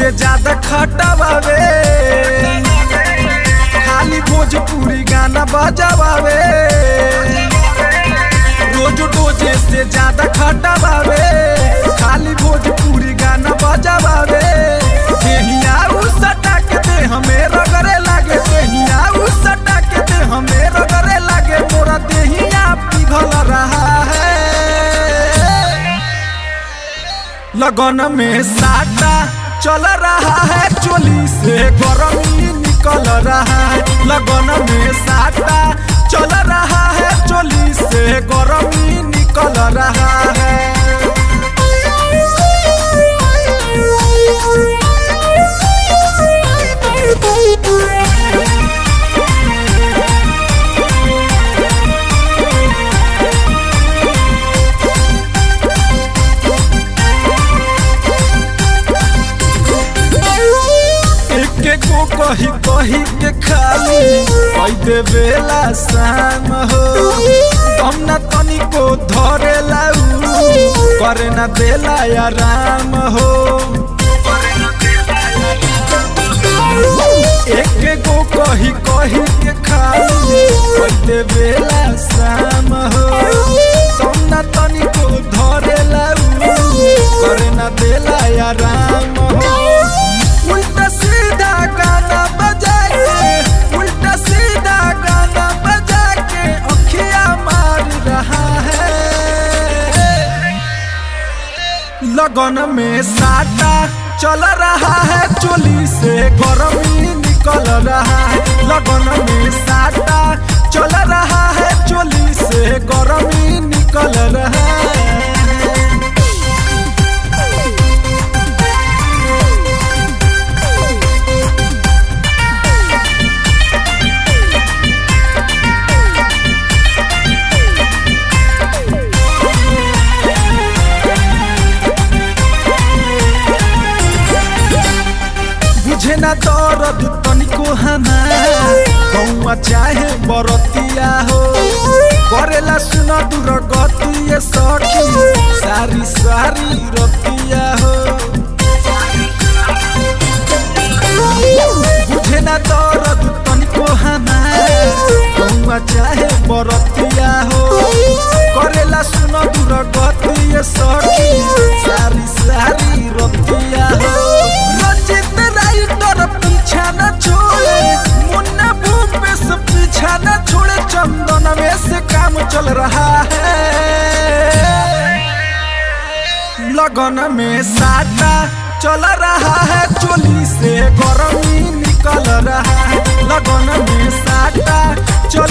से ज्यादा खटावे, खाली भोजपुरी गाना बजावे। रोज डोजे से ज्यादा खटावे, खाली भोजपुरी गाना बजावे। देहिया उ सटा के दे हमें रगड़े लागे, देहिया उ सटा के दे हमें रगड़े लागे। मोरा देहिया पिघल रहा है, लगन में साटा चल रहा है, चोली से गरमी निकल रहा है। लगन में साटा चल रहा है, चोली से गरमी निकल रहा है। को कही कही के खाली कई दे बेला शाम हो, तुम न तनी को धरे लाऊ करे न देला आराम हो। एक को कही कही के खाली कई दे बेला शाम हो, तुम न तनी को धरे लाऊ करे न देला आराम हो। उल्टा सीधा गाना बजा के, उल्टा सीधा गाना बजा के अखियां मार रहा है। लगन में साटा चल रहा है, चोली से गरमी निकल रहा है। लगन में साटा चल रहा है, चोली से गरमी निकल रहा है। बुझे ना दर्द तनिको हमार गौआ चाहे बरतिया हो, करेला सुन दूर गतिए सखी सारी सारी रतिया हो। बुझे ना दर्द तनिको हमार गौआ चाहे बरतिया हो, करेला सुन दूर गतिए सखी सारी सारी रतिया हो। पीछा न छोड़े मुन्ना भूपेश, पीछा न छोड़े चंदन में से काम चल रहा है। लगन में साटा चल रहा है, चोली से गरमी निकल रहा है। लगन में साटा चल